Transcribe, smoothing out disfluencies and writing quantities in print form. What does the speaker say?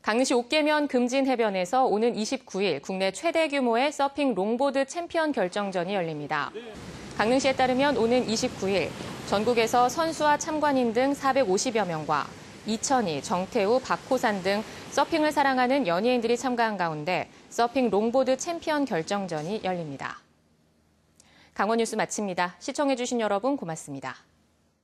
강릉시 옥계면 금진 해변에서 오는 29일 국내 최대 규모의 서핑 롱보드 챔피언 결정전이 열립니다. 강릉시에 따르면 오는 29일 전국에서 선수와 참관인 등 450여 명과 이천희, 정태우, 박호산 등 서핑을 사랑하는 연예인들이 참가한 가운데 서핑 롱보드 챔피언 결정전이 열립니다. 강원 뉴스 마칩니다. 시청해주신 여러분 고맙습니다.